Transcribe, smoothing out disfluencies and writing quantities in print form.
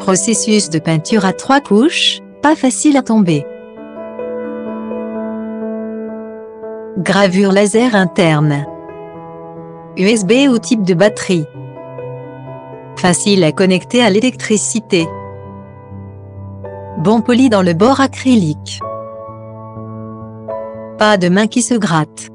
Processus de peinture à 3 couches, pas facile à tomber. Gravure laser interne. USB ou type de batterie. Facile à connecter à l'électricité. Bon poli dans le bord acrylique. Pas de main qui se gratte.